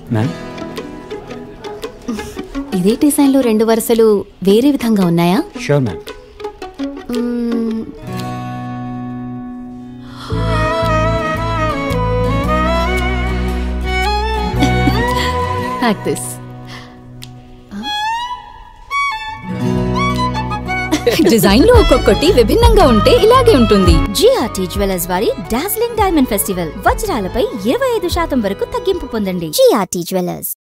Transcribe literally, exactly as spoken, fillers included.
Ma'am ఇదే డిజైన్లో రెండు వరుసలు వేరే విధంగా ఉన్నాయా? Sure ma'am. Like this. Design లో ఒక్కొక్కటి విభిన్నంగా ఉంటే ఇలాగే ఉంటుంది. జిఆర్టీ జ్యువెలర్స్ వారి డార్స్లింగ్ డైమండ్ ఫెస్టివల్ వజ్రాలపై ఇరవై ఐదు శాతం వరకు తగ్గింపు పొందండి. జిఆర్టీ జ్యువెలర్స్.